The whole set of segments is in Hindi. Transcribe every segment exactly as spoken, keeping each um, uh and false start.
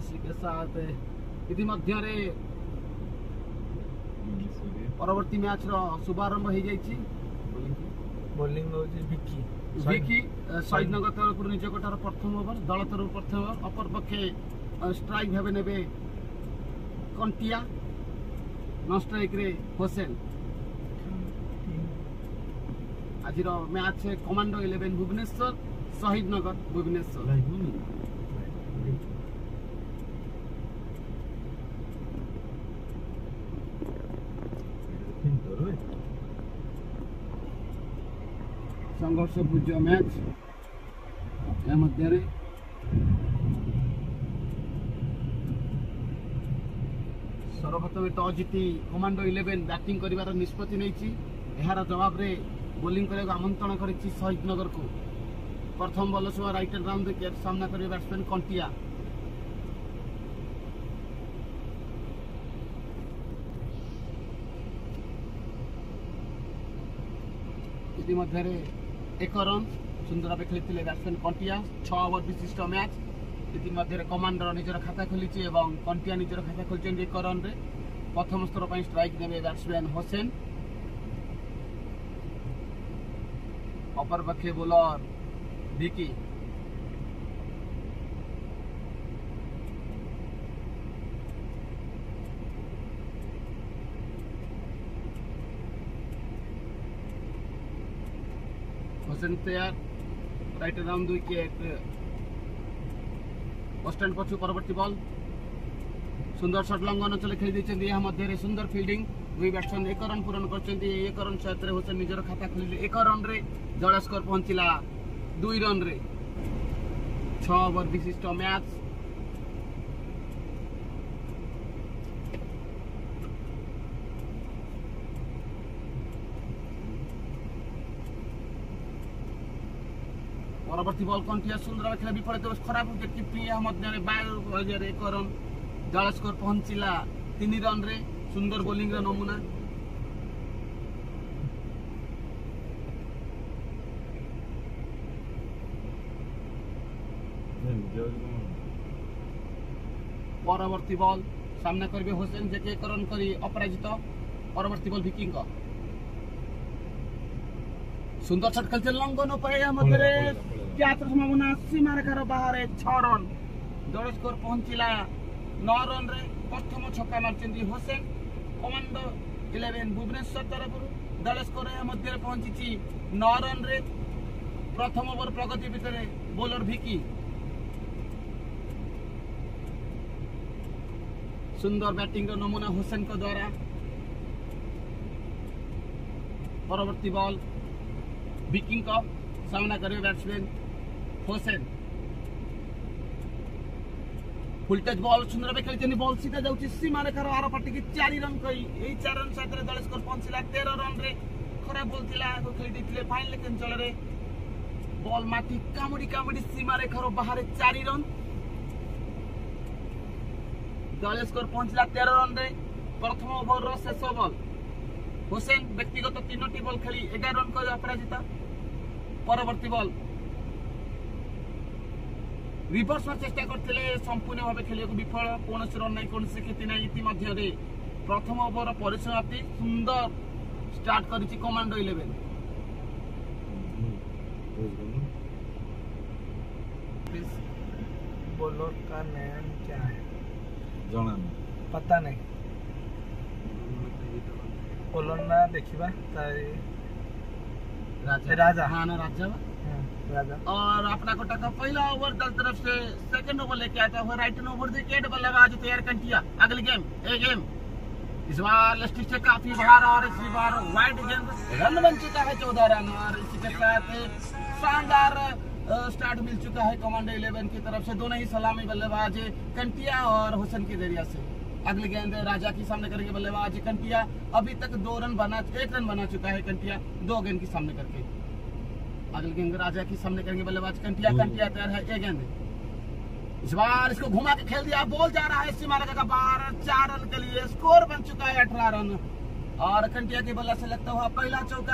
इसी के साथ इतिमध्य परवर्ती मैच रो शुभारंभ हो जाइछि। बोलिंग होची विकी विकी शहीदनगर तरफ निज कोठार प्रथम ओवर दल तरफ प्रथम ओवर अपर पक्षे स्ट्राइक भावे नेबे कंटिया नॉन स्ट्राइक रे होसेन। आज match commando eleven Bhubaneswar Shahid Nagar Bhubaneswar. संघर्षपूर्ण मैच या मध्य सर्वप्रथम टॉस जीति कमांडो इलेवन बैटिंग करिवार निष्पत्ति नेछि। एहार जवाब रे बोलिंग करे आमंत्रण करिछि शहीदनगर को। प्रथम बॉल सह राइट हैंड राउंड विकेट सामना करिवे बैट्समैन कंटिया। इतिमध्य एक रन सुंदर भाव खेली बैट्समैन कंटिया। छह ओवर विशिष्ट मैच इतिमध्य कमांडर निजर खाता खोली और कंटिया निजर खाता खोली एक रन रे। प्रथम स्तर पर स्ट्राइक ने बैट्समैन होसेन। अपर पक्षे बोलर विकी। होसेन तैयार राइट राउंड विकेट स्टैंड पछु परवर्ती बॉल सुंदर शॉट लंग अঞ্চলে खेली देछन। यह मध्य सुंदर फील्डिंग दुई बैट्समैन एक रन पूरण करछन्ती। एक रन साथ रे होसेन निजर खाता खोलिले एक रन रे जड़ा स्कोर पहुंचिला दुई रन रे। छह ओवर विशिष्ट मैच परवर्ती बॉल कंटिया सुंदर खेला विफल खराब विकेट कीपिंग मध्य बारह एक रन जड़ा स्कोर पहुंचिला तीन रन रे। सुंदर बोलिंग नमूना परवर्ती बॉल सामना करेंगे होसेन जे एक रन करी अपराजित। परवर्ती बॉल विकी सुंदर शॉट खेलते लंघन पे मध्य क्या संभावना सीमा रेखार बाहर छह रन जड़ स्कोर पहुंचला नौ रन रे। प्रथम छक्का मार्चंती होसेन कमांडो इलेवन भुवनेश्वर तरफ दल स्कोर मध्य पहुंची नौ रन रे। प्रथम ओवर प्रगति भितर बोलर विकी सुंदर बैटिंग नमूना होसेन को द्वारा। परवर्ती बॉल विकी का सामना करेंगे बैट्समैन होसेन। फुलटेज बॉल सुंदर भाव खेली बॉल सीधा जाऊँगी सीमा रेखार आर पार्टी की चार रन कही यही चार रन साथ दल स्कोर पहुंचला तेरह रन रे। खराब बॉल थिला खेली देते फाइनल अंचल रे बॉल माटी कामुड़ी कामुड़ी सीमा रेखार बाहर चार रन दल स्कोर पहुंचला तेरह रन रे। प्रथम ओवर शेष बॉल होसेन व्यक्तिगत तीनो बॉल खेली एगार रन कर अपराजित। परवर्ती बॉल रिवर्स चेष्टा करते संपूर्ण भाव खेल विफल कौन रन ना कौन क्षति ना। इतिमध्य प्रथम ओवर परिसमाप्ति सुंदर स्टार्ट करिछि कमांडो इलेवन। बॉलर का नाम क्या है जाना पता नहीं। बॉलर ना देखिबा राजा राजा हाँ ना राजा राजा। और अपना को टका पहला ओवर दल तरफ से सेकंड ओवर लेके आता हुआ राइट ओवर विकेट बल्लेबाज तैयार कंटिया। अगली गेम ए गेम इस बार लिस्ट से काफी बाहर और इस बार वाइड गेंद रन बन चुका है चौदह रन। और इसी के साथ शानदार स्टार्ट मिल चुका है कमांडो इलेवन की तरफ से। दोनों ही सलामी बल्लेबाज कंटिया और होसेन के जरिया से। अगली गेंद राजा की सामने करेंगे बल्लेबाज कंटिया। अभी तक दो रन बना एक रन बना चुका है कंटिया दो गेंद की सामने करके। अगली गेंद राजा की सामने करेंगे बल्लेबाज कंटिया। कंटिया तैयार है एक गेंद इस बार इसको घुमा के खेल दिया। बॉल जा रहा है सीमा रेखा का बाहर चार रन के लिए। स्कोर बन चुका है अठारह रन और कंटिया की बल्ला से लगता हुआ पहला चौका।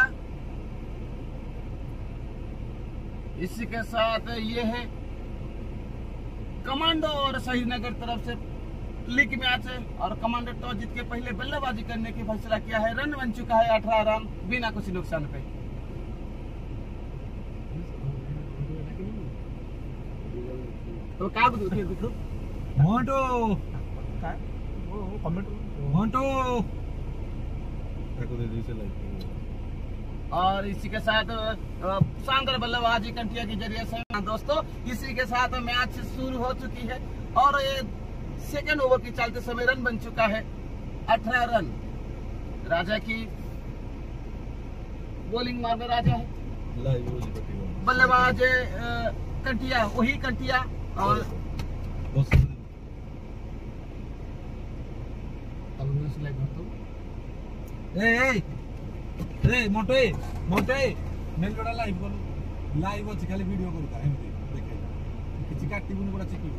इसी के साथ ये है कमांडो और शहीद नगर तरफ से लीग मैच है और कमांडो टॉस जीत के पहले बल्लेबाजी करने की फैसला किया है। रन बन चुका है अठारह रन बिना कुछ नुकसान पे। तो क्या बुझो मोंटो काय वो कमेंट मोंटो एको दे दी से लाइक और इसी के साथ शानदार बल्लेबाजी कंटिया के जरिए से दोस्तों इसी के साथ मैच शुरू हो चुकी है और ये सेकेंड ओवर की चलते समय रन बन चुका है अठारह रन। राजा की बॉलिंग मार में राजा है, लाइव वो पट्टी बल्लेबाज कंटिया वही कंटिया और बस ए ए ए मोटे मोटे मेन जोड़ा लाइव करू लाइव अछि खाली वीडियो करू का एमती देखे किछि काटिबुन बड़ा चिकी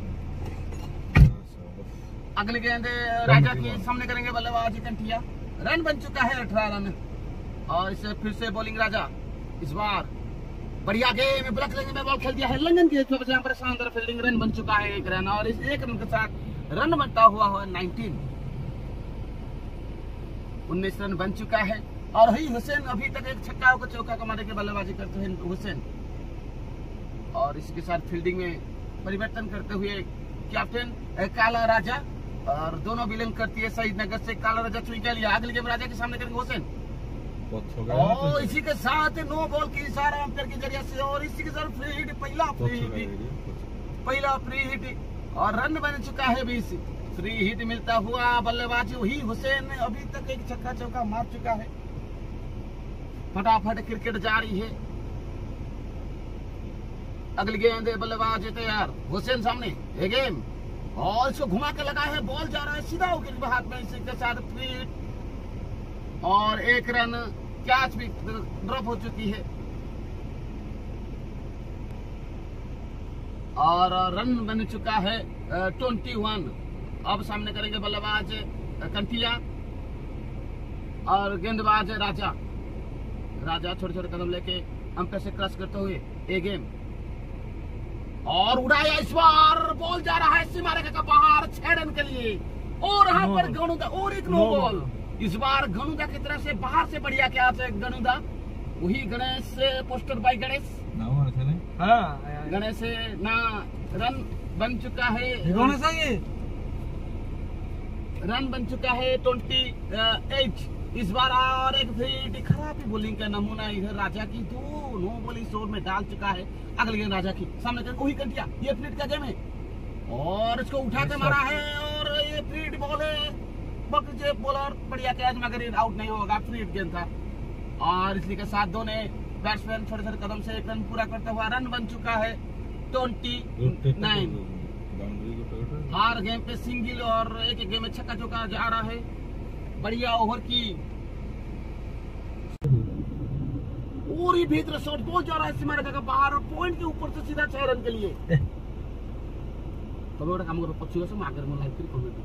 अगली गेंद राजा की सामने करेंगे बल्लेबाज कंटिया। रन बन चुका है अठारह रन और इसे फिर से बॉलिंग राजा। इस बार बढ़िया गेम ब्लॉक लेने में बॉल खेल दिया है लंगन के यहाँ पर शानदार फील्डिंग। रन बन चुका है एक रन और इस एक रन के साथ रन बनता हुआ हुआ नाइनटीन उन्नीस रन बन चुका है और ही हुसैन अभी तक एक छक्का को चौका को मारे के बल्लेबाजी करते हैं हुसैन और इसके साथ फील्डिंग में परिवर्तन करते हुए कैप्टन काला राजा और दोनों बिलोंग करती है शहीद नगर से। काला राजा चुन के लिया अगली गेम राजा के सामने करेंगे हुसैन और इसी के साथ नो बॉल की इशारा अंपायर के जरिए से और इसी के साथ फ्री हिट पहला फ्री हिट पहला फ्री हिट और रन बन चुका है बीस। फ्री हिट मिलता हुआ बल्लेबाजी वही हुसैन ने अभी तक एक छक्का चौका मार चुका है। फटाफट क्रिकेट जारी है। अगली गेंद बल्लेबाज तैयार हुसैन सामने ये गेम और इसको घुमा के लगा है बॉल जा रहा है सीधा विकेट हाथ में। इसी के साथ फ्री हिट और एक रन कैच भी ड्रॉप हो चुकी है और रन बन चुका है ट्वेंटी वन। अब सामने करेंगे बल्लेबाज कंटिया और गेंदबाज राजा। राजा छोटे छोटे कदम लेके अंपायर से क्रॉस करते हुए ए गेम और उड़ाया इस बार बॉल जा रहा है सीमा रेखा का बाहर छह रन के लिए और यहाँ पर गणुदा और एक नो बॉल। इस बार गणुदा की तरफ से बाहर से बढ़िया क्या है गणुदा वही गणेश से पोस्टर बाय गणेश हां गणेश से ना रन बन चुका है गणेश ये रन बन चुका है ट्वेंटी एट। इस बार और एक फिर खराब बॉलिंग का नमूना इधर राजा की दो नो बॉलिंग शोर में डाल चुका है। अगली गेंद राजा की सामने कर वही कंटिया ये फ्लीट का गेम है और इसको उठा के मारा है और ये फ्लीट बॉल है बल्कि बॉलर बढ़िया कैच मगर ये आउट नहीं होगा फ्लीट गेंद था और इसी के साथ दोनों बैट्समैन छोटे छोटे कदम से एक रन पूरा करता हुआ रन बन चुका है ट्वेंटी नाइन। हर गेम पे सिंगल और एक एक गेम में छक्का चौका जा रहा है। बढ़िया ओवर की और ही भीतर शॉट बॉल जा रहा है सीमा रेखा का बाहर और पॉइंट के ऊपर से सीधा छह रन के लिए। तो गोटे काम करो पछुआ से आगे में लाइव कमेंट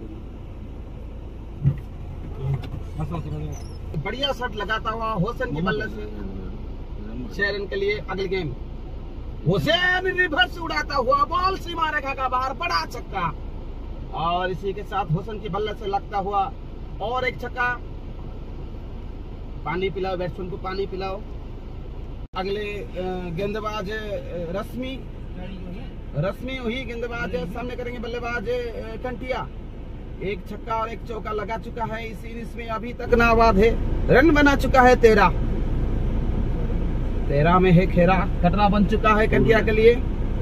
करिए। बढ़िया शॉट लगाता हुआ हुसैन की बल्ले से छह रन के लिए। अगली गेम हुसैन रिवर्स उड़ाता हुआ बॉल सीमा रेखा का बाहर बड़ा छक्का और इसी के साथ हुसैन की बल्ले से लगता हुआ और एक छक्का। पानी पिलाओ बैट्समैन को पानी पिलाओ। अगले गेंदबाज रश्मि रश्मि वही गेंदबाज सामने करेंगे बल्लेबाज कंटिया। एक छक्का और एक चौका लगा चुका है इस सीरीज में अभी तक नाबाद है। रन बना चुका है तेरह तेरह में है खेरा खतरा बन चुका है कंटिया के लिए।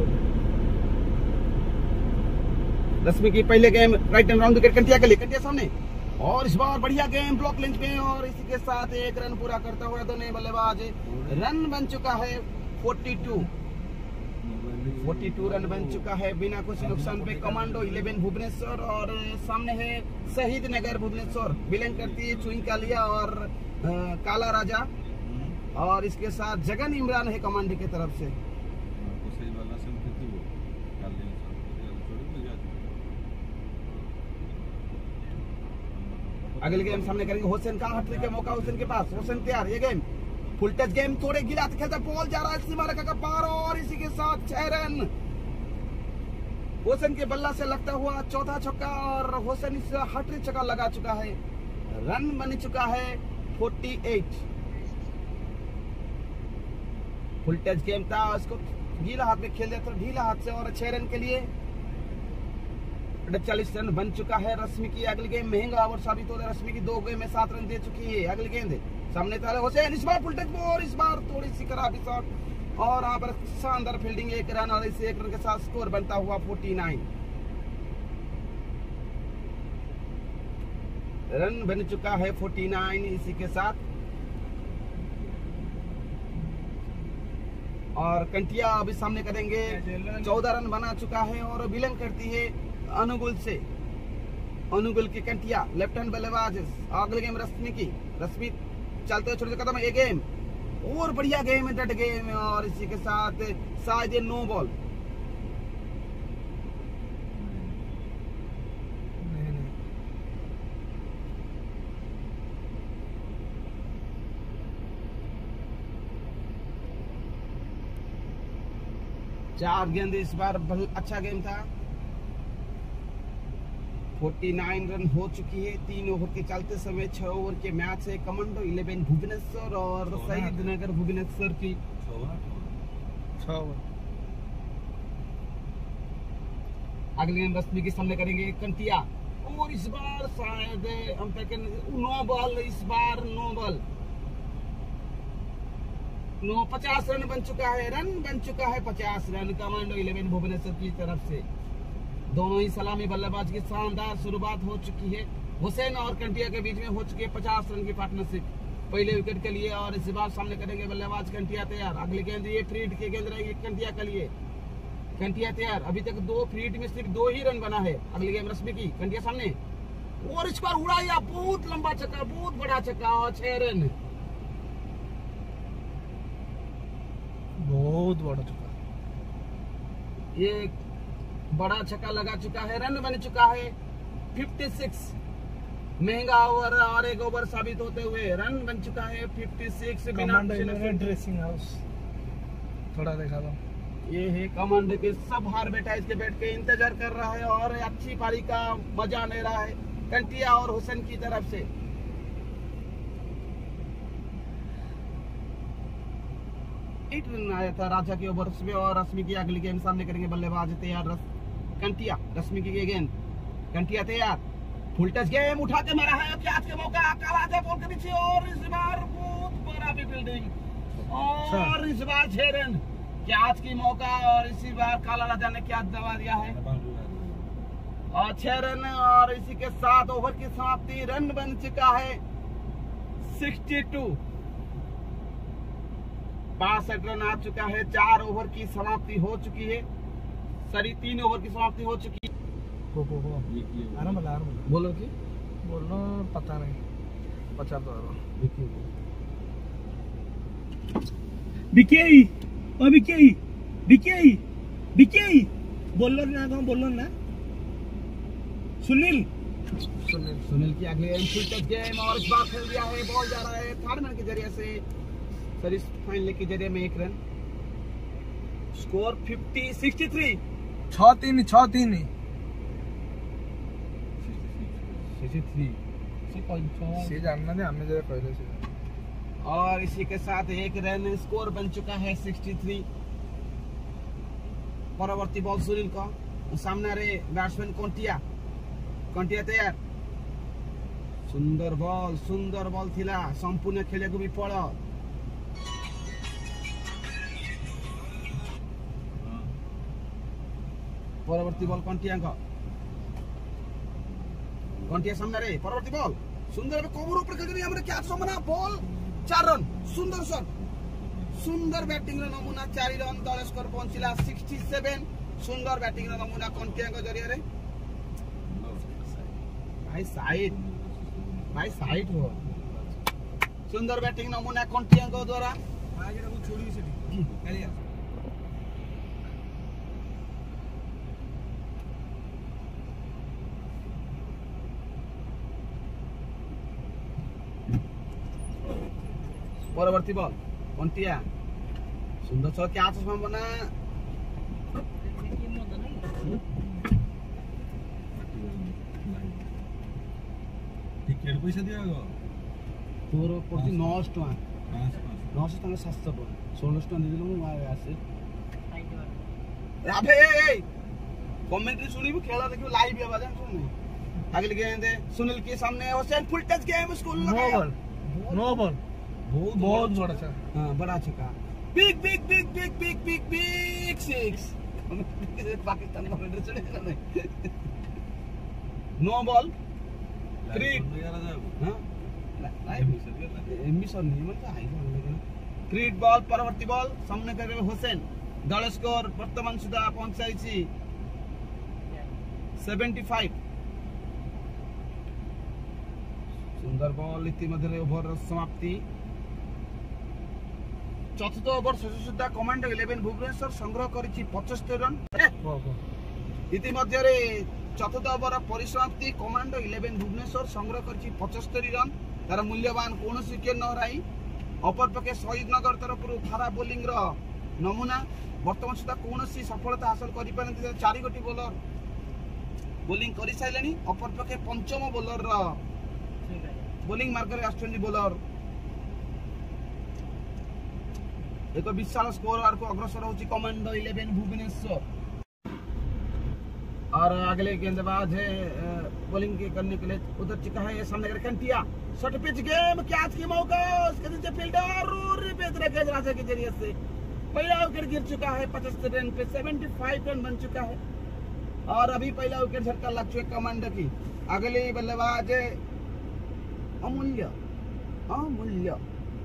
रश्मि की पहले game right and round wicket Kantia के लिए कंटिया सामने और इस बार बढ़िया गेम ब्लॉक लेंथ में और इसी के साथ एक रन पूरा करता हुआ दोनों बल्लेबाज। रन बन चुका है बयालीस बयालीस रन बन चुका है बिना कुछ नुकसान पे। कमांडो इलेवन भुवनेश्वर और सामने है शहीद नगर भुवनेश्वर बिलोंग करती है चुइन कालिया और आ, काला राजा और इसके साथ जगन इमरान है कमांडो की तरफ से। अगली गेम सामने करेंगे हुसैन का हैट्रिक का मौका हुसैन के पास। हुसैन तैयार ये गेम फुल टच गेम थोड़े गिराते खेलता बॉल जा रहा है सीमा रेखा का पार और इसी के साथ छह रन हुसैन के बल्ला से लगता हुआ चौथा छक्का और हुसैन इस हैट्रिक छक्का लगा चुका है। रन बन चुका है अड़तालीस। फुल टच गेम था, उसको गीला हाथ में खेल दिया था, ढीला हाथ से, और छह रन के लिए चालीस रन बन चुका है। रश्मि की अगली गेम महंगा ओवर साबित हो रहा है। रश्मि की दो गेम में सात रन दे चुकी है। अगली गेंद सामने था हुसैन, इस बार फुल टच और इस बार थोड़ी सी खराबी शॉट और यहाँ पर शानदार फील्डिंग, एक रन और इस एक रन के साथ स्कोर बनता हुआ उनचास रन बन चुका है। उनचास इसी के साथ और कंटिया अभी सामने करेंगे। चौदह रन बना चुका है और बिलोंग करती है अनुगुल से। अनुगुल की कंटिया लेफ्ट हैंड बल्लेबाज। अगले गेम रश्मि की, रश्मि चलते हुए छोटे कदम, एक गेम और बढ़िया गेम है, डट गेम है और इसी के साथ शायद ये नो बॉल। चार गेंद इस बार अच्छा गेम था। उनचास रन हो चुकी है। तीन ओवर के चलते समय छह ओवर के मैच है। कमांडो इलेवन भुवनेश्वर और शहीद नगर भुवनेश्वर की छह ओवर। अगले गेम रश्मि के सामने करेंगे कंटिया और इस बार शायद नो बॉल, इस बार नो बॉल। नो पचास रन बन चुका है। रन बन चुका है पचास रन कमांडो इलेवन भुवनेश्वर की तरफ से। दोनों ही सलामी बल्लेबाज की शानदार शुरुआत हो चुकी है। हुसैन और कंटिया के बीच में हो चुकी है पचास रन की पार्टनरशिप पहले विकेट के लिए और इस बार सामने करेंगे बल्लेबाज कंटिया तैयार। अगली गेंद ये फ्री हिट की गेंद रहेगी कंटिया के लिए। कंटिया तैयार, अभी तक दो फ्री हिट में सिर्फ दो ही रन बना है। अगली गेम रश्मि की, कंटिया सामने और इस बार उड़ाया, बहुत लंबा छक्का, बहुत बड़ा छक्का और छह रन, बहुत बड़ा छक्का। ये बड़ा छक्का लगा चुका है। रन बन चुका है छप्पन। महंगा ओवर और एक ओवर साबित होते हुए रन बन चुका है छप्पन। बिना ड्रेसिंग हाउस थोड़ा देखा दो। ये है कमांडो के सब हार बैठा, इसके बैठ के इंतजार कर रहा है और अच्छी पारी का मजा ले रहा है कंटिया और हुसैन की तरफ से। एक रन आया था राजा के ओवर में और रश्मि की अगली गेंद सामने करेंगे बल्लेबाज तैयार रस, कंटिया। रश्मि की गेंद, कंटिया तैयार, फुल टच गेम उठा के मारा है। कैच के मौका, काला था बॉल के पीछे और इस बार बहुत बड़ा भी फील्डिंग और इस बार छह रन कैच की मौका और इसी बार काला राजा ने कैच दबा दिया है और छह रन और इसी के साथ ओवर की समाप्ति। रन बन चुका है बासठ। बासठ रन आ चुका है। चार ओवर की समाप्ति हो चुकी है, सॉरी तीन ओवर की समाप्ति हो चुकी है। को को को आराम वाला आराम बोलो कि बोलो पता नहीं पचास दो बिकेई ओ बिकेई बिकेई बिकेई बोलो ना तो बोलो ना। सुनील सुनील सुनील की अगली फुल टच गेम और इस बार खेल दिया है। बॉल जा रहा है थर्ड मैन के जरिए से, सर इस फाइनल के जरिए में एक run. Score fifty sixty three छह तीन छह तीन से जानना दे हमें जरा पहले से। और इसी के साथ एक रन स्कोर बन चुका है तिरसठ। परवर्ती बॉल सुनील का, सामने रहे बैट्समैन कंटिया। कंटिया तैयार, सुंदर बॉल, सुंदर बॉल थिला, संपूर्ण खेले को भी पड़। परवर्ती बॉल कंटिया का, कंटिया सामने रे, परवर्ती बॉल सुंदर कवर ऊपर खेल दिया हमने, कैच समना बॉल चार रन, सुंदर शॉट, सुंदर बैटिंग रो नमूना चार रन दल स्कोर पहुंचला सड़सठ। सुंदर बैटिंग रो नमूना कंटिया के जरिया रे भाई साइड भाई साइड हो, सुंदर बैटिंग नमूना कंटिया के द्वारा आज रे वो छोड़ी से चलिए। परवर्ती बॉल कंटिया, सुंदर शॉट, कैच संभावना पैसा दिया गो तोर पड़ती नौ सौ टका पाँच पाँच नौ सौ टका सात सौ षोलह टका देदेलु मु आसे अबे ए कमेंट्री सुनिबु खेला देखिबु लाइव आवाज सुन अगले गेंद सुनील के सामने Hussain full touch game school no ball no ball बहुत बहुत बड़ा छक्का हां बड़ा छक्का big big big big big big big six Pakistan में रेड चले ना नहीं नो बॉल क्रीड हां एमबी सर नहीं मतलब हाई लेकिन क्रीड बॉल परवर्ती बॉल सामने करे हुसैन दल स्कोर वर्तमान सुधा पहुंचाई छी पचहत्तर सुंदर बॉल इतिमध्ये ओभर समाप्ति चतुर्थ ओवर शेष सुधा कमांडो इलेवन भुवनेश्वर संग्रह करिछि पचहत्तर रन इतिमध्ये चतुर्थ ओवर परिसमाप्ति कमांडो इलेवन भुवनेश्वर संग्रह करिछि पचहत्तर रन तार मूल्यवान कौन विकेट न हराई अपर पक्षे शहीदनगर तरफ थारा बोलिंग रो नमूना वर्तमान सुधा कौन सफलता हासिल करि पारंती चारि गोटी बॉलर बोलिंग करि साइलेनी अपर पक्षे पंचम बॉलर रो बोलिंग मार्ग रे आछन बॉलर एक विशाल स्कोर को अग्रसर होची कमांडो इलेवन भुवनेश्वर और अगले गेंदबाज है बॉलिंग के करने के लिए उधर चुका है ये सामने Kantia short pitch game catch की मौका उसके नीचे फील्डर और रिपेट रखे राजा के जरिए से पहला विकेट गिर चुका है पचहत्तर रन पे पचहत्तर रन बन चुका है और अभी पहला विकेट झटका लग चुका कमांडो की अगले बल्लेबाज अमूल्य अमूल्य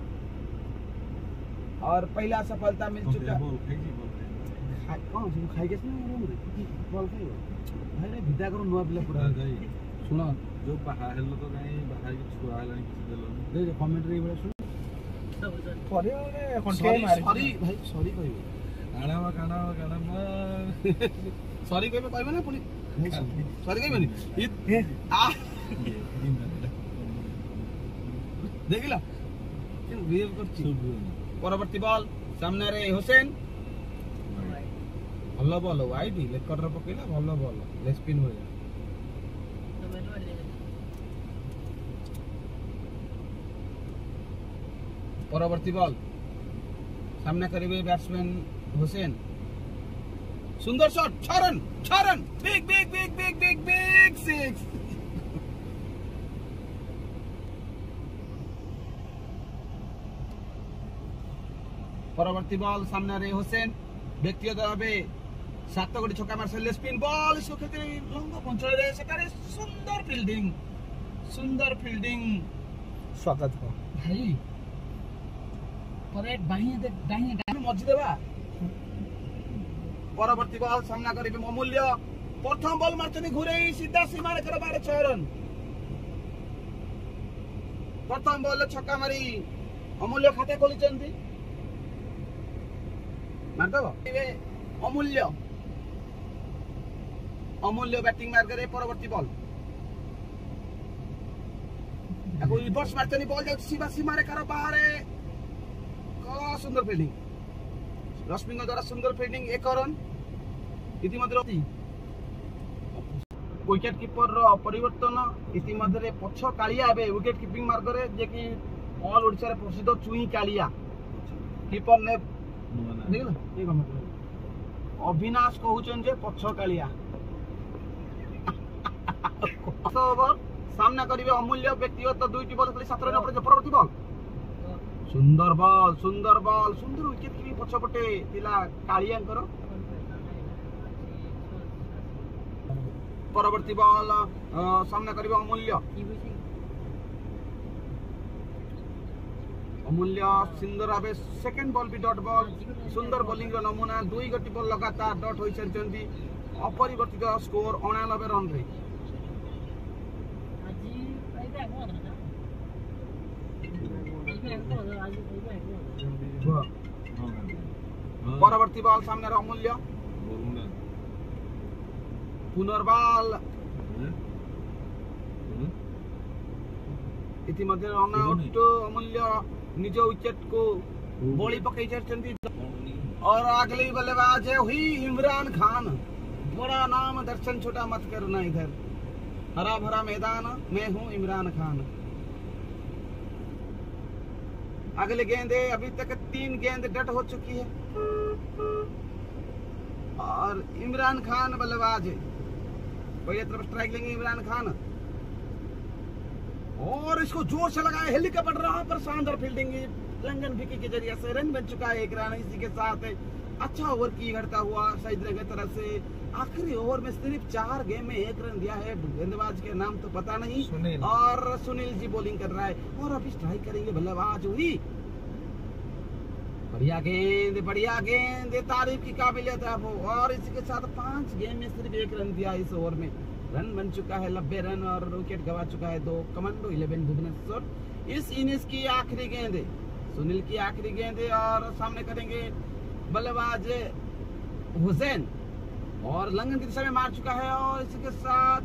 और पहला सफलता मिल चुका है कौन से खाई के बॉल खाई भाई रे विदा करो नुआ पिला पूरा सुनो जो बाहर हेलो तो काई बाहर की छुआ हलानी किसी देलो दे दे कमेंट रे बड़ा सुन करे माने कंटे सॉरी मारी सॉरी भाई सॉरी कहबे आना वा काना वा काना मा सॉरी कहबे कहबे ना पुनी सॉरी कहबे नी आ देखिला कि बिहेव करछि परवर्ती बॉल सामने रे हुसैन भलो बॉल वाइड लेग कटर पकेला भलो बॉल लेग स्पिन हो जा परवर्ती बॉल सामने करिवे बैट्समैन हुसैन सुंदर शॉट छह रन छह run big big big big big big six परवर्ती बॉल सामने रे हुसैन व्यक्तिगत भावे सात गोटी छक्का मार स्पिन बॉल इसको खेलते लंबा पंचल रे सेटारे सुंदर फील्डिंग सुंदर फील्डिंग स्वागत हो भाई परेड बाही दे दाहिने दाहिने मझी देबा परवर्ती बॉल सामना करिबे अमूल्य प्रथम बॉल मारचनी घुरे सीधा सीमा रे कर बारे छह रन प्रथम बॉल छक्का मारी अमूल्य खाता खोली चंदी मारदबो अमूल्य अमूल्य बैटिंग मार करे परवर्ती बॉल एको रिवर्स मारचनी बॉल जाउ सीमा सीमा रे कर बाहर का सुंदर फील्डिंग रश्मिंग द्वारा सुंदर फील्डिंग एक रन इतिमध्ये विकेट कीपर रो परिवर्तन इतिमध्ये पछ कालिया बे विकेट कीपिंग मार्ग रे जे कि ऑल ओडिसा रे प्रसिद्ध चुई कालिया कीपर ने देखला ए कमेंट अविनाश कहउचन जे पछ कालिया ओवर सामना करिवे अमूल्य व्यक्तिगत दुईटी बॉल खेली सात रन पर परवर्ती बॉल सुंदर बॉल सुंदर बॉल सुंदर विकेट की पछपटे तिला कालियांकर परवर्ती बॉल सामना करिवे अमूल्य अमूल्य सुंदर भावे सेकंड बॉल भी डॉट बॉल सुंदर बॉलिंग रो नमूना दुई गोटी बॉल लगातार डॉट होई सरचंती अपरिवर्तित स्कोर अणानबे रन रे परवर्ती बॉल सामने अमूल्य पुनर्बाल इतिमध्ये रन आउट अमूल्य निज विकेट को बॉली पकई चरचंती और अगली बल्लेबाज है हुई इमरान खान बड़ा नाम दर्शन छोटा मत करना इधर हरा भरा मैदान मैं हूं इमरान खान अगले गेंद है, अभी तक तीन गेंद डट हो चुकी है और इमरान खान बल्लेबाज है। पहले तरफ स्ट्राइक लेंगे इमरान खान और इसको जोर से लगाए, हेलीकॉप्टर रहा पर शानदार फील्डिंग लंगन विकी के जरिए से रन बन चुका है एक रन। इसी के साथ अच्छा ओवर की घड़ता हुआ सईद की तरफ से। आखिरी ओवर में सिर्फ चार गेम में एक रन दिया है, गेंदबाज के नाम तो पता नहीं सुनील। और सुनील जी बॉलिंग कर रहा है और अभी स्ट्राइक करेंगे बल्लेबाज हुई। बढ़िया गेंद, बढ़िया गेंद, तारीफ की काबिलियत है वो। और इसी के साथ पांच गेम में सिर्फ एक रन दिया इस ओवर में। रन बन चुका है नब्बे रन और विकेट गवा चुका है दो। कमांडो इलेवन भुवनेश्वर इस इनिंग्स की आखिरी गेंद है, सुनील की आखिरी गेंद है और सामने करेंगे बल्लेबाज हुसैन और लंगन की दिशा में मार चुका है और इसी के साथ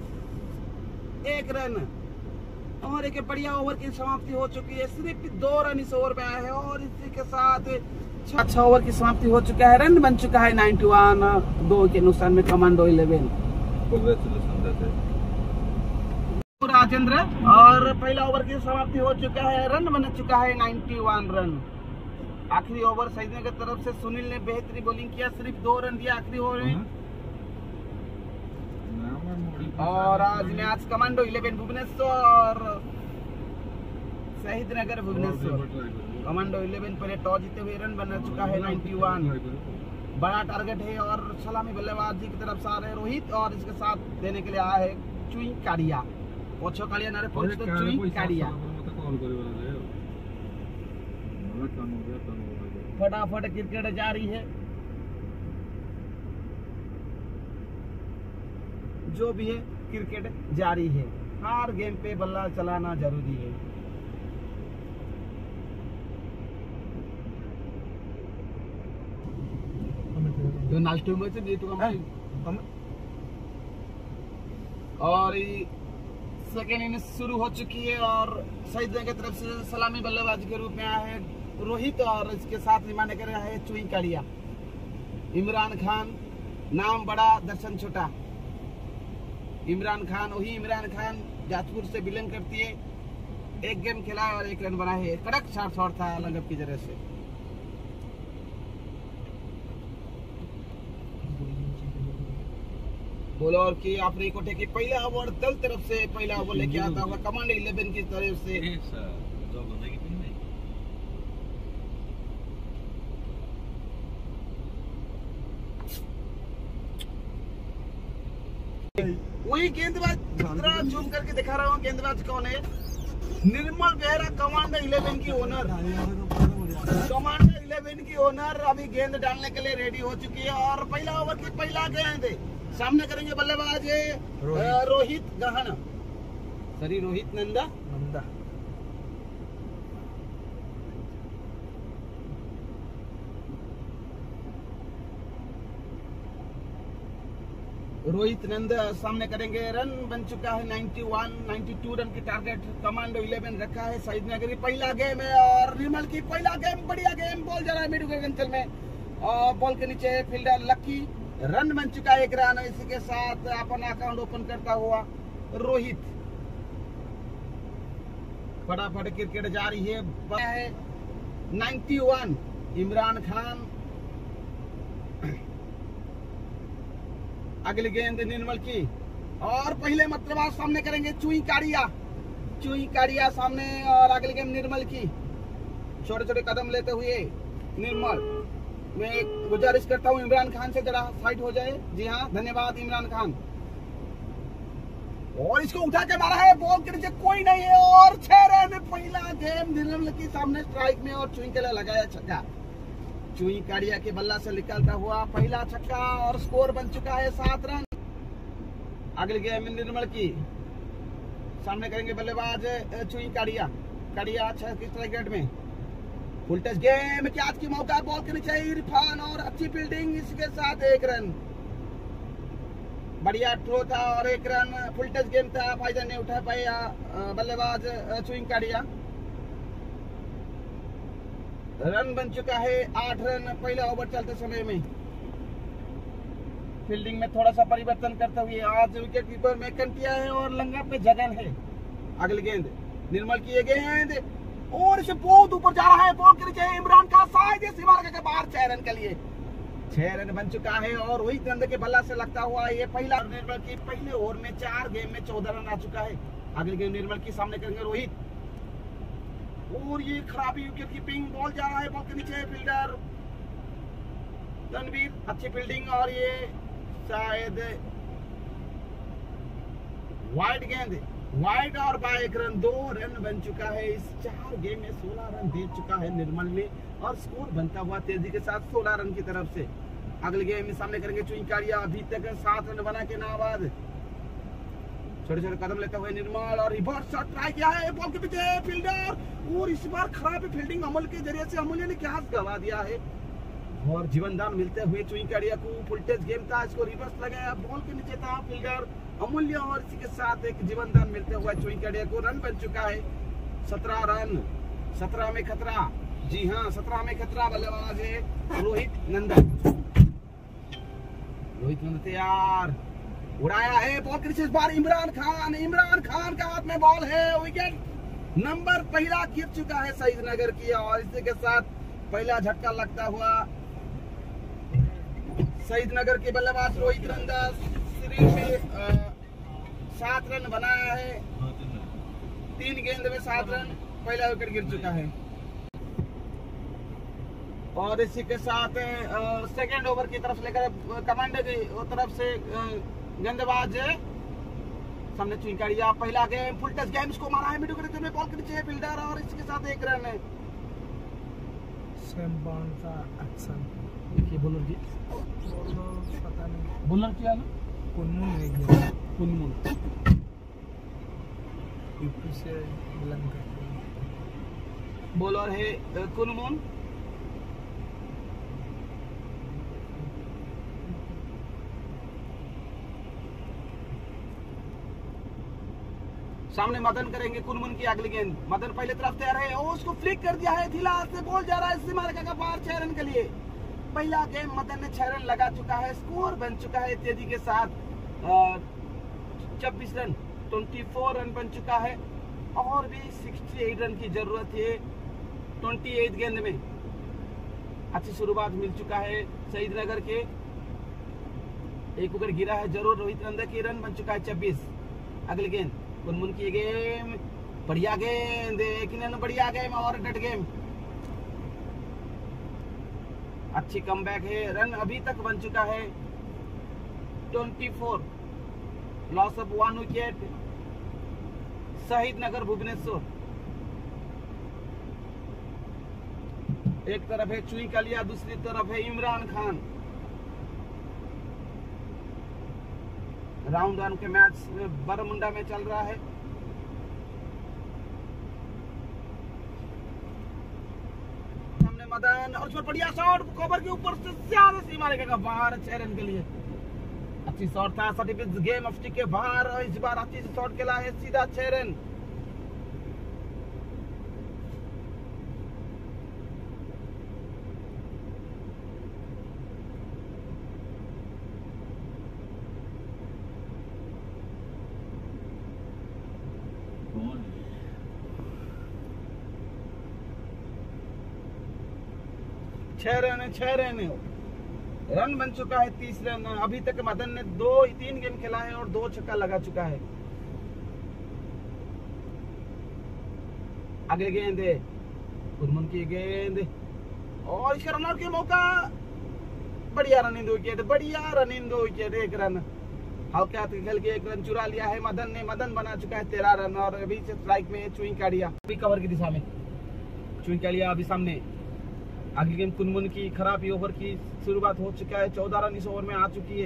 एक रन और एक बढ़िया ओवर की समाप्ति हो चुकी है। सिर्फ दो रन इस ओवर में आए हैं और इसी के साथ अच्छा ओवर की समाप्ति हो चुका है। रन बन चुका है इक्यानवे, दो के नुकसान में कमांडो इलेवन राजेंद्र और पहला ओवर की समाप्ति हो चुका है। रन बन चुका है इक्यानवे रन। आखिरी ओवर सईद की तरफ से सुनील ने बेहतरीन बॉलिंग किया, सिर्फ दो रन दिया आखिरी ओवर में। और आज match commando eleven Bhubaneswar Shahid Nagar Bhubaneswar. Commando eleven पहले टॉस जीते हुए रन बना चुका है इक्यानवे। बड़ा टारगेट है और सलामी बल्लेबाजी की तरफ से आ रहे रोहित और इसके साथ देने के लिए आया है चुई काड़िया। ओछो काड़िया नारे पहुंच तो चुई काड़िया। फटाफट क्रिकेट जारी है, जो भी है क्रिकेट जारी है। हर गेम पे बल्ला चलाना जरूरी है। और सेकेंड इनिंग शुरू हो चुकी है और शहीद की तरफ से सलामी बल्लेबाज के रूप में आया है रोहित और इसके साथ निभाने कर रहा है चुई काड़िया। इमरान खान नाम बड़ा दर्शन छोटा। इमरान खान वही इमरान खान जाजपुर से बिलोंग करती है। एक गेम खेला और एक रन बना है। कड़क शॉट शॉट था लंगप की जरिए से। बॉलर की आखिरी कोठे की पहला ओवर दल तरफ से पहला ओवर लेके आता हुआ कमांडो इलेवन की तरफ से। वही गेंदबाज जरा जूम करके दिखा रहा हूँ गेंदबाज कौन है। निर्मल बेहरा कमांडो इलेवन की ओनर। कमांडो इलेवन की ओनर अभी गेंद डालने के लिए रेडी हो चुकी है और पहला ओवर की पहला गेंद सामने करेंगे बल्लेबाज रोहित, रोहित गहन सॉरी रोहित नंदा नंदा रोहित नंद सामने करेंगे। रन बन चुका है इक्यानवे, बानवे रन की टारगेट कमांडो इलेवन रखा है सईद नगरी। पहला गेम है और निर्मल की पहला गेम बढ़िया गेम। बॉल जा रहा है मिड विकेट अंचल में और बॉल के नीचे फील्डर लक्की। रन बन चुका है एक रन। इसी के साथ अपना अकाउंट ओपन करता हुआ रोहित। फटाफट क्रिकेट जारी है। इक्यानवे इमरान खान। अगली गेंद निर्मल की और पहले मतलब सामने करेंगे चुई काड़िया। चुई काड़िया सामने और अगली गेंद निर्मल की। छोटे छोटे कदम लेते हुए निर्मल। मैं गुजारिश करता हूं इमरान खान से जरा साइड हो जाए। जी हाँ, धन्यवाद इमरान खान। और इसको उठा के मारा है, बॉल के नीचे कोई नहीं है और छह रन। पहला गेम निर्मल की सामने स्ट्राइक में और चुई के लिए लगाया छक्का। चुई काड़िया के बल्ला से निकलता हुआ पहला छक्का और स्कोर बन चुका है सात रन। अगली गेम निर्मल की सामने करेंगे बल्लेबाज चुई काड़िया। काड़िया छह की स्ट्राइक रेट में। फुल टच गेम कैच की मौका। बॉल के नीचे इरफान और अच्छी फील्डिंग। इसके साथ एक रन। बढ़िया थ्रो था और एक रन। फुल टच गेम था, फायदा नहीं उठा पाया बल्लेबाज चुई काड़िया। रन बन चुका है आठ रन पहला ओवर चलते समय में। फील्डिंग में थोड़ा सा परिवर्तन करते हुए आज विकेट कीपर में कंटिया है और लंगा पे जगन है। अगली गेंद निर्मल की ये गेंद और इसे बहुत ऊपर जा रहा है। बॉल के नीचे इमरान खान शायद ये सीमा के बाहर छह रन के लिए छह रन बन चुका है। और वही चंद के बल्ला से लगता हुआ ये पहला निर्मल की पहले ओवर में चार गेम में चौदह रन आ चुका है। अगले गेम निर्मल की सामने करेंगे रोहित। और ये खराबी विकेट कीपिंग, बॉल जा रहा है बॉल के नीचे, फील्डर तनवीर अच्छी फील्डिंग और ये शायद वाइड गेंद, वाइड और बाइक रन, दो रन बन चुका है। इस चार गेम में सोलह रन दे चुका है निर्मल ने और स्कोर बनता हुआ तेजी के साथ सोलह रन की तरफ से। अगले गेम में सामने करेंगे चुईकारिया। अभी तक सात रन बना के नाबाद, छोटे छोटे कदम लेते हुए निर्मल और रिवर्स शॉट ट्राई किया है बॉल के पीछे, फील्डर और इस बार खराब फील्डिंग अमल के जरिए से अमूल्य ने क्या गवा दिया है और जीवन दान मिलते हुए चुईकारिया को। फुलटेज गेम था, इसको रिवर्स लगाया, बॉल के नीचे था फील्डर अमूल्य और इसी के साथ एक जीवन दान मिलते हुए चुईकारिया को। रन बन चुका है सत्रह रन, सत्रह में खतरा, जी हाँ सत्रह में खतरा। बल्लेबाज है रोहित नंदन, रोहित नंदन तैयार, उड़ाया है बॉल के नीचे, इस बार इमरान खान, इमरान खान का हाथ में बॉल है, विकेट नंबर पहला गिर चुका है शहीद नगर की। और इसी के साथ पहला झटका लगता हुआ शहीद नगर के बल्लेबाज रोहित नंदन सीरीज में सात रन बनाया है, तीन गेंद में सात रन, पहला विकेट गिर चुका है। और इसी के साथ सेकेंड ओवर की तरफ लेकर कमांडर की तरफ से गेंदबाज सामने चुईकारिया। पहला गेम फुल टच गेम, इसको मारा है मिडल के में, बॉल के नीचे फील्डर और इसके साथ एक रन है। सेम बॉल का एक्शन देखिए बॉलर की पता नहीं, बॉलर क्या ना कुनमुन नहीं गया, कुनमुन यूपी से बिलोंग करते हैं। बॉलर है कुनमुन। सामने मदन करेंगे कुनमुन की अगली गेंद, मदन पहले तरफ तैयार है और उसको फ्लिक कर दिया है, ढीला से बॉल जा रहा है सीमा रेखा का पार छह रन के लिए। पहला गेम मदन ने छह रन लगा चुका है, स्कोर बन चुका है तेजी के साथ छब्बीस रन, चौबीस रन बन चुका है और भी अड़सठ रन की जरूरत है अट्ठाईस गेंद में। अच्छी शुरुआत मिल चुका है शहीद नगर के, एक विकेट गिरा है जरूर रोहित नंदन की, रन बन चुका है छब्बीस। अगली गेंद कुनमुन की गेम, बढ़िया गेंद, एक बढ़िया गेम और डट गेम, अच्छी कमबैक है। रन अभी तक बन चुका है चौबीस, लॉस ऑफ वन विकेट शहीद नगर भुवनेश्वर। एक तरफ है चुईकारिया, दूसरी तरफ है इमरान खान। राउंड वन के मैच बरमुंडा में चल रहा है। सामने मदन और उसमें बढ़िया शॉट, कवर के ऊपर से सीधा सीमा रेखा का बाहर, छह रन के लिए अच्छी शॉट था, सर्टिफिकेट गेम ऑफ स्टिक के बाहर और इस बार अच्छी शॉट खेला है, सीधा छह रन। छह रन छह रन रन बन चुका है, तीस रन। अभी तक मदन ने दो तीन गेम खेला है और दो छक्का लगा चुका है। अगले गेंद कुनमुन की गेंद और इसका रन आउट के मौका, बढ़िया रनिंग दो विकेट, बढ़िया रनिंग दो विकेट, एक रन हल्का खेल के एक रन चुरा लिया है मदन ने। मदन बना चुका है तेरह रन और अभी से स्ट्राइक में चुईकारिया, अभी कवर की दिशा में चुईकारिया अभी सामने। अगली गेंद कुनमुन की, खराब ओवर की शुरुआत हो चुका है, चौदह रन इस ओवर में आ चुकी है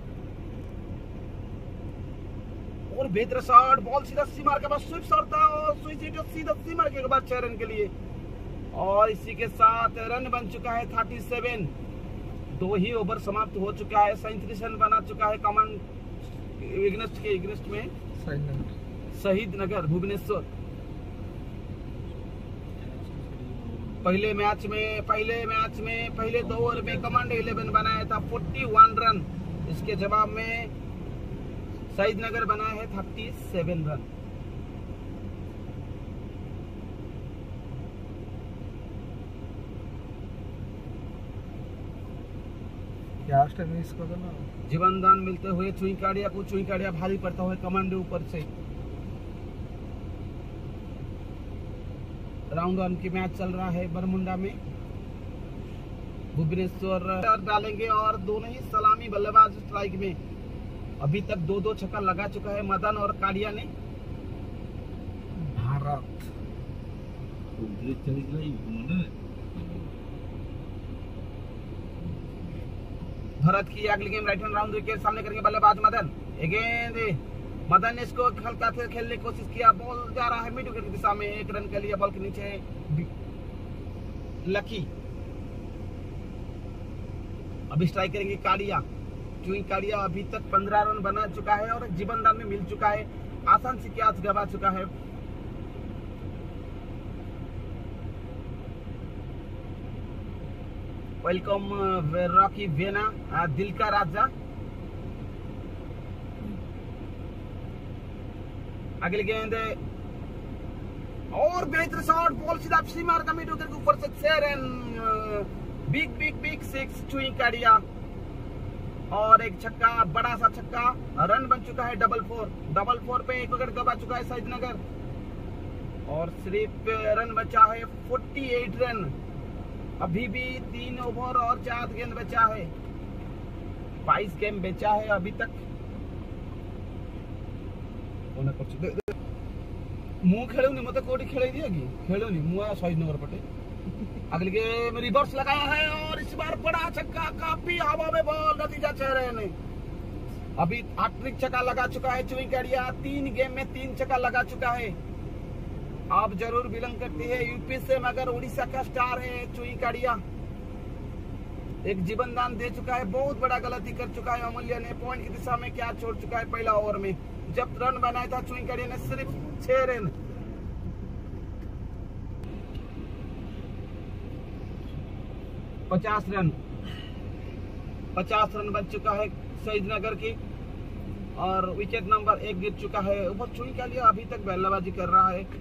और बेहतर शॉट, बॉल सीधा सीमा के बाद स्विप शॉट था और स्विच सीधा सीमा के बाद छह रन के लिए। और इसी के साथ रन बन चुका है सैंतीस, दो ही ओवर समाप्त हो चुका है, सैंतीस रन बना चुका है कमान इग्नेस्ट के इग्नेस्ट में शहीद नगर भुवनेश्वर। पहले मैच में पहले मैच में पहले दो ओवर में कमांड इलेवन बनाया था इकतालीस रन, इसके जवाब में शहीद नगर बनाया है सैंतीस रन। कैश टा मिस कर देना। जीवन दान मिलते हुए चुईकाड़िया को चुईकाड़िया भारी पड़ता हुआ कमांडो ऊपर से। राउंड वन की मैच चल रहा है बरमुंडा में। भुवनेश्वर डालेंगे और दोनों ही सलामी बल्लेबाज स्ट्राइक में। अभी तक दो दो छक्का लगा चुका है मदन और काड़िया ने। भारत भारत की अगली game right hand round wicket सामने करेंगे बल्लेबाज मदन। गेंद मदन ने इसको हल्का से खेलने की कोशिश किया। बॉल जा रहा है मिड विकेट की दिशा में। एक रन के लिए बॉल के नीचे लकी। अभी स्ट्राइक करेंगे काड़िया। चुई काड़िया अभी तक पंद्रह रन बना चुका है और जीवन दान में मिल चुका है। आसान से कैच गवा चुका है। वेलकम रॉकी वेना दिल का राजा। अगली गेंद और बेहतर शॉट। बॉल सीधा सीमार का मिड विकेट के ऊपर से छह run. Big big big six Chui Kadia और एक छक्का, बड़ा सा छक्का। रन बन चुका है डबल फोर। डबल फोर पे एक विकेट गवा चुका है शहीदनगर और सिर्फ रन बचा है अड़तालीस रन। अभी भी तीन ओवर और चार गेंद बचा है। बाईस गेम बचा है अभी तक। मु खेलूनी मत कोटी खेल दिया कि खेलूनी मुआ शहीदनगर पटे। अगले गेम रिवर्स लगाया है और इस बार बड़ा छक्का। काफी हवा में बॉल, नतीजा छह रहे हैं। अभी आखिरी छक्का लगा चुका है चुई काड़िया। तीन गेम में तीन छक्का लगा चुका है। आप जरूर बिलोंग करती है यूपी से मगर उड़ीसा का स्टार है चुई काड़िया। एक जीवन दान दे चुका है। बहुत बड़ा गलती कर चुका है अमूल्य ने। पॉइंट की दिशा में क्या छोड़ चुका है पहला ओवर में। जब रन बनाया था चुई काड़िया ने सिर्फ छह रन। पचास रन पचास रन बन चुका है शहीदनगर की और विकेट नंबर एक गिर चुका है। ऊपर चुई काड़िया अभी तक बल्लेबाजी कर रहा है।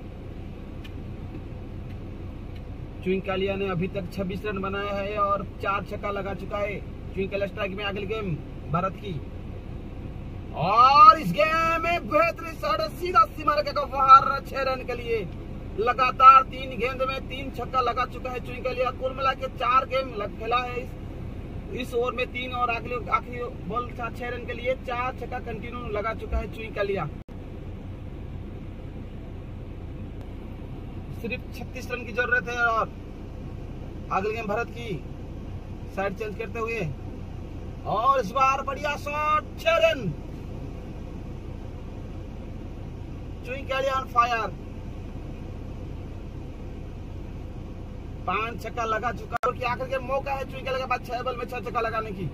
चुई काड़िया ने अभी तक छब्बीस रन बनाया है और चार छक्का लगा चुका है। चुई काड़िया स्ट्राइक में। अगली गेम भारत की और इस गेम में बेहतरीन शॉट सीधा सीमा रेखा का बाहर। छह रन के लिए लगातार तीन गेंद में तीन छक्का लगा चुका है चुई काड़िया। कुल मिला के चार गेम खेला है इस, इस ओवर में। तीन और आखिरी आखिरी बॉल छह रन के लिए चार छक्का कंटिन्यू लगा चुका है चुई काड़िया। सिर्फ छत्तीस रन की जरूरत है और अगली गेम भारत की साइड चेंज करते हुए और इस बार बढ़िया शॉट। छह रन। चुई काड़िया ऑन फायर। पांच छक्का लगा चुका है। आखिर के मौका है चुई काड़िया के बाद छह बॉल में छह छक्का लगाने की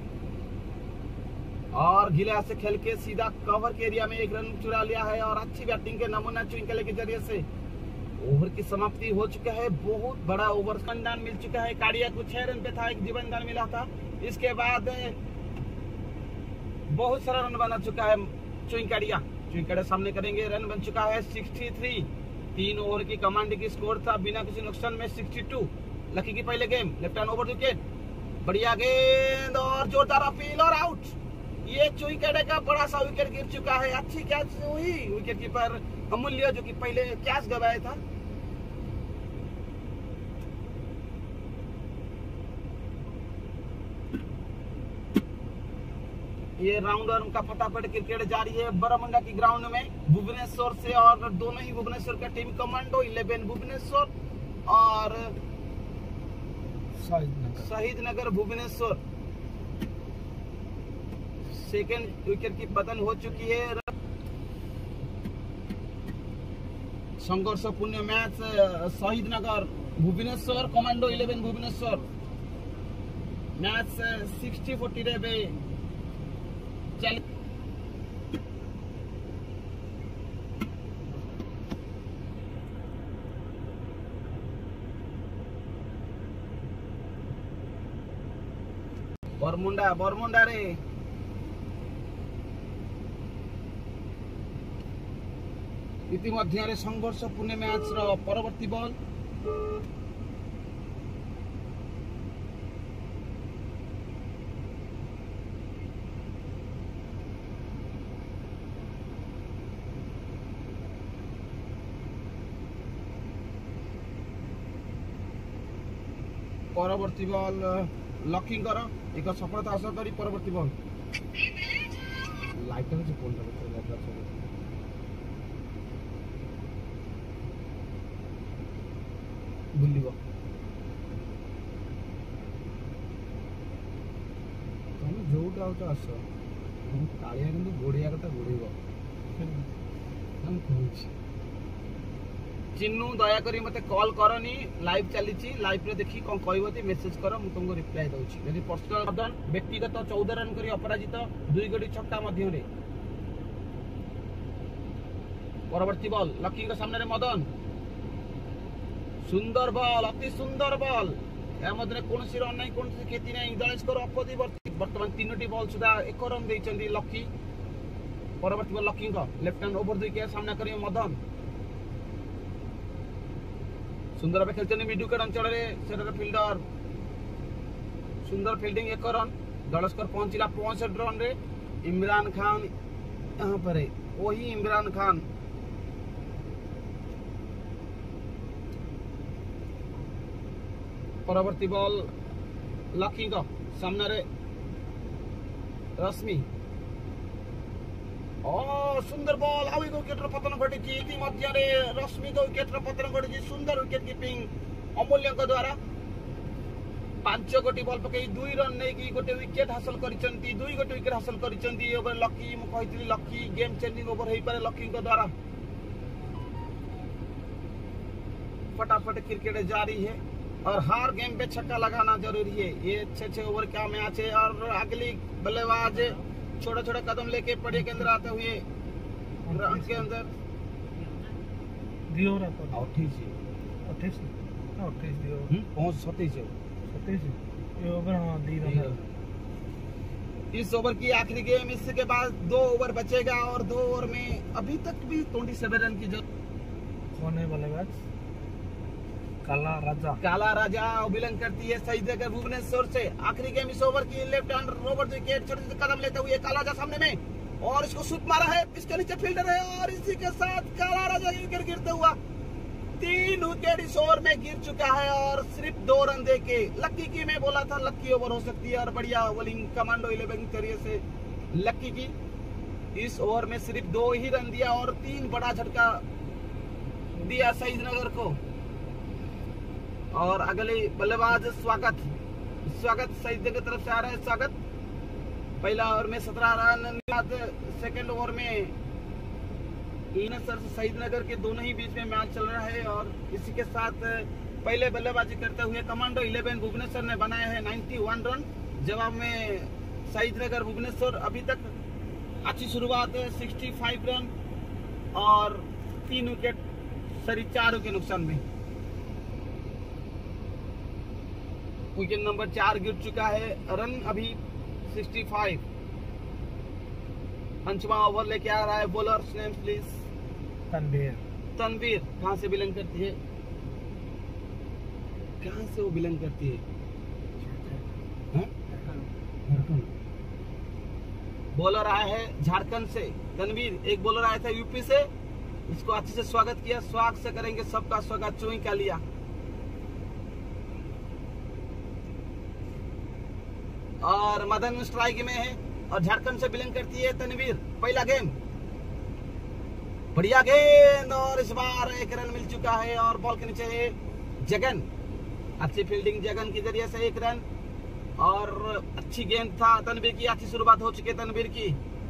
और गिला से खेल के सीधा कवर के एरिया में एक रन चुरा लिया है और अच्छी बैटिंग के नमूना चुई काड़िया के जरिए से ओवर की समाप्ति हो चुका है। बहुत बड़ा ओवर दान मिल चुका है। काड़िया को छह रन पे था, एक जीवन दान मिला था। इसके बाद बहुत सारा रन बना चुका है चुई काड़िया। चुई काड़िया सामने करेंगे। रन बन चुका है तिरसठ। तीन ओवर की कमांड की स्कोर था बिना किसी नुकसान में बासठ। लकी की पहले game left hand over wicket. बढ़िया गेंद और जोरदार अपील और आउट। ये चुई काड़िया का बड़ा सा विकेट गिर चुका है। अच्छी कैच हुई विकेट कीपर अमूल्य जो कि पहले कैच गवाया था। ये राउंड वन का फटाफट क्रिकेट जारी है बरमुंडा की ग्राउंड में भुवनेश्वर से और दोनों ही भुवनेश्वर का टीम कमांडो इलेवन भुवनेश्वर और शहीदनगर भुवनेश्वर। सेकेंड विकेट की पतन हो चुकी है। संघर्षपूर्ण match Shahidnagar Bhubaneswar commando eleven Bhubaneswar match sixty forty रे चल बरमुंडा बरमुंडा रे इतिमध्ये संघर्षपूर्ण मैच रो परवर्ती बॉल परवर्ती बॉल लकी कर एक सफलता आशा करी परवर्ती बॉल लाइट से फोन बुलिब तुम जोटा आउच आस कालिया कि गोड़िया कथा गोड़ब चिन्नू दयाकोरी मते कॉल करनी लाइव चली लाइव रे देखी कौन कहते मेसेज कर मु तुमको रिप्लाई दूची यदि पर्सनल मदन व्यक्तिगत चौदह रन करी अपराजित दुई गोटी छक्का मध्य रे परवर्ती बॉल लकी के सामने रे मदन सुंदर बॉल अति सुंदर बॉल या मध्य कौन रन नहीं कौन क्षति नहीं दलेश्वर अपदी बर्तमान तीनोटी बॉल सुधा एक रन देइचंदी लकी परवर्ती ball Lucky left hand over दुई के सामना करी मदन सुंदर भाई खेलते मिडुकेट अंचल फिल्डर सुंदर फील्डिंग एक रन दलेश्वर पहुंचला पैंसठ रन रे इमरान खान यहाँ पर है वही इमरान खान परवर्ती बॉल लकी सामने रे रश्मि ओ सुंदर बॉल आउ विकेट पतन घटी मध्य रश्मि विकेट पतन घटी सुंदर विकेट कीपिंग अमूल्य द्वारा पांच गोटी बॉल पकई दुई रन नहीं गोटे विकेट हासिल करिसेंती दुई गोटे विकेट हासिल करिसेंती ओवर लकी मु कहितली लकी गेम चेंजिंग ओवर हेई पारे लकी द्वारा फटाफट क्रिकेट जारी है और हर गेम पे छक्का लगाना जरूरी है ये अच्छे अच्छे ओवर का मैच है और अगली बल्लेबाज छोटे छोटे कदम लेके पड़े के अंदर आते हुए रन के अंदर दियो रहा अट्ठाईस अट्ठाईस अट्ठाईस दियो पहुंच सत्ताईस सत्ताईस ये ओवर हाँ दी रहा इस ओवर की आखिरी गेम इसके बाद दो ओवर बचेगा और दो ओवर में अभी तक भी सत्ताईस रन की जरूरत कौन है बल्लेबाज काला राजा काला राजा बिलोंग करती है सही जगह भुवनेश्वर से आखिरी गेम इस ओवर की लेफ्ट हैंड ओवर विकेट छोटे छोटे कदम लेते हुए काला राजा सामने में और इसको शूट मारा है इसके नीचे फील्डर है और इसी के साथ काला राजा विकेट गिरते हुआ तीन विकेट इस ओवर में गिर चुका है और सिर्फ दो रन देके लक्की की मैं बोला था लक्की ओवर हो सकती है और बढ़िया बॉलिंग कमांडो इलेवन के जरिए से लक्की की इस ओवर में सिर्फ दो ही रन दिया और तीन बड़ा झटका दिया शहीदनगर को और अगले बल्लेबाज स्वागत स्वागत शहीद की तरफ से आ रहा है स्वागत पहला ओवर में सत्रह रन सेकेंड ओवर में सर शहीद नगर के दोनों ही बीच में मैच चल रहा है और इसी के साथ पहले बल्लेबाजी करते हुए कमांडो इलेवन भुवनेश्वर ने बनाए हैं इक्यानवे रन जवाब में शहीद नगर भुवनेश्वर अभी तक अच्छी शुरुआत है पैंसठ रन और तीन विकेट सॉरी चार विकेट नुकसान में विकेट नंबर चार गिर चुका है रन अभी पैंसठ पंचवा ओवर लेके आ रहा है bowler name please Tanveer Tanveer कहां से बिलोंग करती है कहां से वो बिलोंग करती है बॉलर आया है झारखंड से तनवीर एक बॉलर आया था यूपी से इसको अच्छे से स्वागत किया स्वागत से करेंगे सबका स्वागत चुई का लिया और मदन स्ट्राइक में है और झारखंड से बिलोंग करती है तनवीर पहला गेम बढ़िया गेंद और इस बार एक रन मिल चुका है और बॉल के नीचे है जगन अच्छी फील्डिंग जगन के जरिए से एक रन और अच्छी गेंद था तनवीर की अच्छी शुरुआत हो चुकी है तनवीर की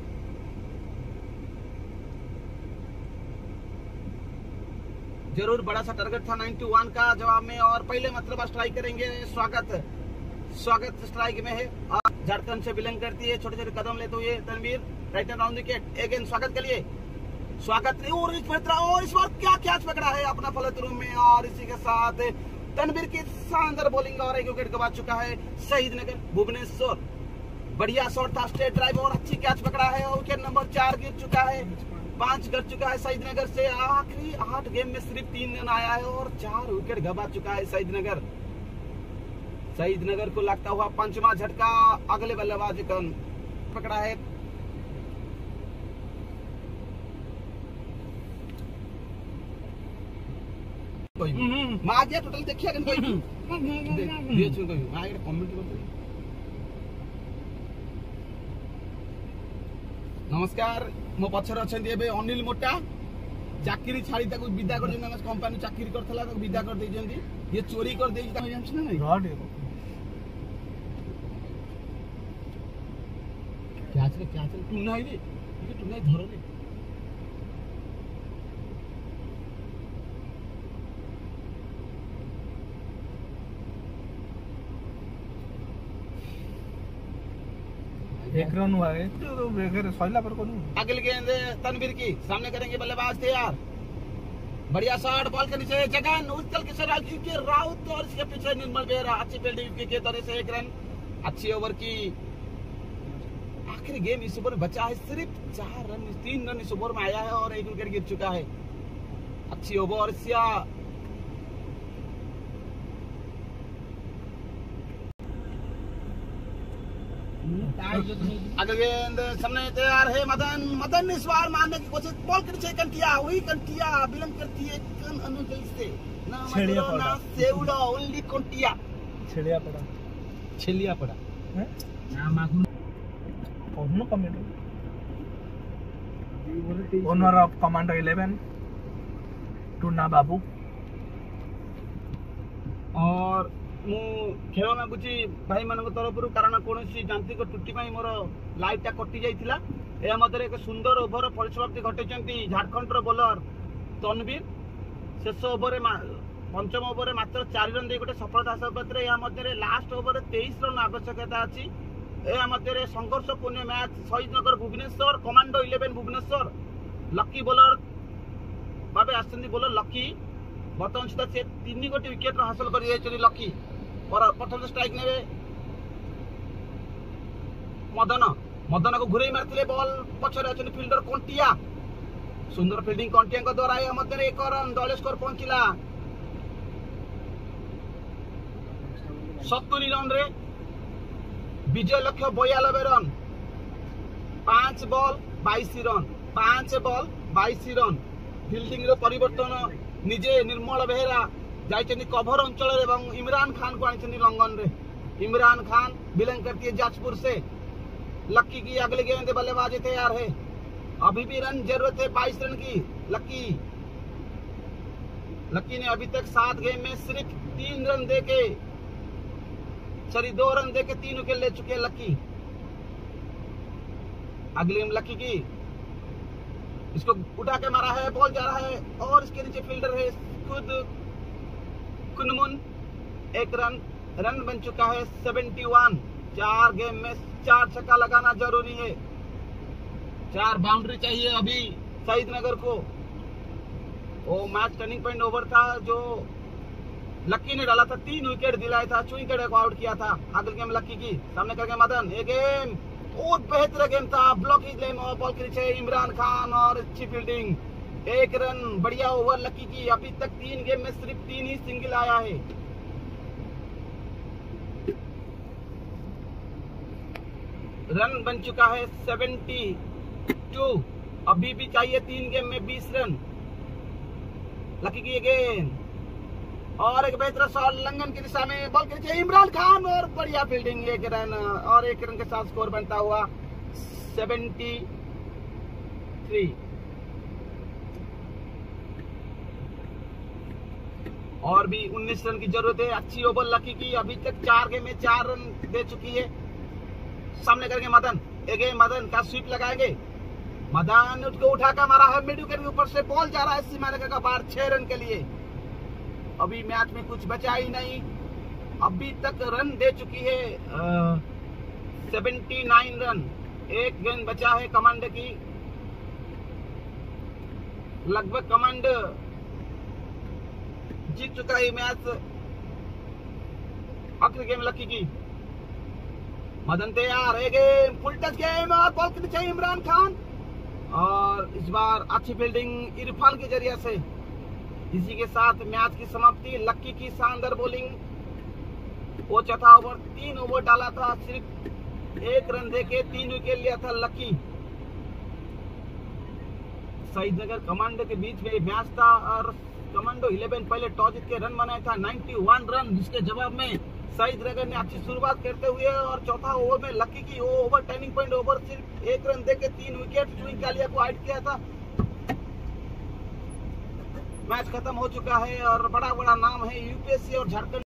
जरूर बड़ा सा टारगेट था इक्यानवे का जवाब में और पहले मतलब स्ट्राइक करेंगे स्वागत स्वागत स्ट्राइक में है और झारखंड से बिलोंग करती है छोटे छोटे कदम लेते हुए Tanveer right and round wicket again स्वागत के लिए स्वागत और इस और इस बार क्या कैच पकड़ा है अपना फलत रूम में और इसी के साथ तनवीर की शानदार बॉलिंग और एक विकेट गवा चुका है शहीद नगर भुवनेश्वर बढ़िया शॉट था स्ट्रेट ड्राइव और अच्छी कैच पकड़ा है और विकेट नंबर चार गिर चुका है पांच गिर चुका है शहीद नगर से आखिरी आठ गेम में सिर्फ तीन रन आया है और चार विकेट गवा चुका है शहीद नगर शहीद नगर को लगता हुआ पंचमा झटका अगले बल्लेबाज का पकड़ा है कहबी मां जे टोटल देखिया के कहबी दिए छु कहबी मां एक कमेंट कर। नमस्कार मो पछर अछंती एबे अनिल मोटा चाकरी छाड़ी ताको विदा कर जंदी कंपनी चाकरी करथला ताको विदा कर दे जंदी ये चोरी कर देई ता जानछ ना नहीं रॉड क्या चले क्या चले तू नहीं रे ये तू नहीं धरो रे एक रन हुआ है तो बेगर सोइला पर करूं अगले गेंद तनवीर की सामने करेंगे बल्लेबाज तैयार बढ़िया शॉट बॉल के नीचे जगन उछल के सर के राउत और इसके पीछे निर्मल बेरा अच्छी फील्डिंग के तरह से एक रन अच्छी ओवर की आखिरी गेम इस ओवर बचा है सिर्फ चार रन तीन रन इस ओवर में आया है और एक विकेट गिर चुका है अच्छी ओवर सिया अगले गेंद सामने तैयार है मदन मदन ने इस बार मारने की कोशिश बॉल के नीचे कंटिया वही कंटिया विलंब करती है कन अनुजल से ना मदरो ना सेउडो ओनली कंटिया छेड़िया पड़ा छेलिया पड़ा हैं ना मागु कौन comment owner of commando eleven टूना बाबू और मु खेल में बुझी भाई मान तरफ कारण कौन यांत्रिक त्रुटि मोर लाइटा कटि जाइथिला ए मध्य एक सुंदर ओभर परिसमाप्ति घटाई झारखंड बोलर तनवीर शेष ओभर पंचम ओभर मात्र चार रन दे गोटे सफलता हासिल करते या मध्य लास्ट ओभर तेईस रन आवश्यकता अच्छी या मध्य संघर्षपूर्ण match Shahidnagar Bhubaneswar commando eleven Bhubaneswar Lucky bowler भाव आसती बोलर लकी बर्तमान सुधा से तीन गोटी विकेट हासिल कर लकी प्रथम स्ट्राइक ने मदन मदन को घुरे मारते बॉल पछरे अच्छे फिल्डर कंटिया सुंदर फील्डिंग कंटिया द्वारा यह मध्य एक रन दल स्कोर पहुंचला सत्तरी रन रे विजय लक्ष्य बयानबे रन पांच बॉल बाईस रन पांच बॉल बाईस रन फील्डिंग परिवर्तन निजे निर्मल बेहरा जाइछनी कभर अंचल एवं इमरान खान को आनी लंगन रे इमरान खान बिलोंग करती है जाजपुर से लक्की की अगले गेंद बल्लेबाजी तैयार है अभी भी रन जरूरत है बाईस रन की लक्की लक्की ने अभी तक सात गेम में सिर्फ तीन रन देके सॉरी दो रन देके तीन विकेट ले चुके हैं लक्की अगली गेम लक्की की इसको उठा के मारा है बॉल जा रहा है और इसके नीचे फील्डर है खुद कुनमुन एक रन रन बन चुका है इकहत्तर चार गेम में चार छक्का लगाना जरूरी है चार बाउंड्री चाहिए अभी शहीदनगर को वो मैच टर्निंग पॉइंट ओवर था जो लक्की ने डाला था तीन विकेट दिलाया था चुई के आउट किया था अगली गेम लक्की की सामने करके मदन ये गेम बहुत बेहतर गेम था ब्लॉकिंग गेम और बॉल के नीचे इमरान खान और अच्छी फील्डिंग एक रन बढ़िया ओवर लकी की अभी तक तीन गेम में सिर्फ तीन ही सिंगल आया है रन बन चुका है बहत्तर अभी भी चाहिए तीन गेम में बीस रन लकी की अगेन और एक बेहतर शॉट लंगन की दिशा में बॉल के नीचे इमरान खान और बढ़िया फील्डिंग एक रन और एक रन के साथ स्कोर बनता हुआ तिहत्तर और भी उन्नीस रन की जरूरत है अच्छी ओवर लकी की अभी तक चार गेम में चार रन दे चुकी है सामने करके मदन एक मदन का स्वीप लगाएंगे मदन उसको उठाकर मारा है मिड विकेट के ऊपर से बॉल जा रहा है सीमा रेखा का बाहर छह रन के लिए अभी मैच में कुछ बचा ही नहीं अभी तक रन दे चुकी है उन्यासी रन एक गेंद बचा है कमांड की लगभग कमांड जीत चुका है मैच आखिरी गेम लकी की मदन तैयार है गेम फुल टच गेम और बॉल के नीचे इमरान खान और इस बार अच्छी फील्डिंग इरफान के जरिए से इसी के साथ मैच की समाप्ति लक्की की शानदार बॉलिंग वो चौथा ओवर तीन ओवर डाला था सिर्फ एक रन देके तीन विकेट लिया था लक्की शहीदनगर कमांडो के बीच में मैच था और कमांडो इलेवन पहले टॉस जीत के रन बनाया था इक्यानवे रन, जिसके जवाब में सईद रैगर ने अच्छी शुरुआत करते हुए और चौथा ओवर में लकी की वो ओवर टर्निंग पॉइंट ओवर सिर्फ एक रन देके तीन विकेट चुइन कालिया को आउट किया था। मैच खत्म हो चुका है और बड़ा बड़ा नाम है यूपीएससी और झारखंड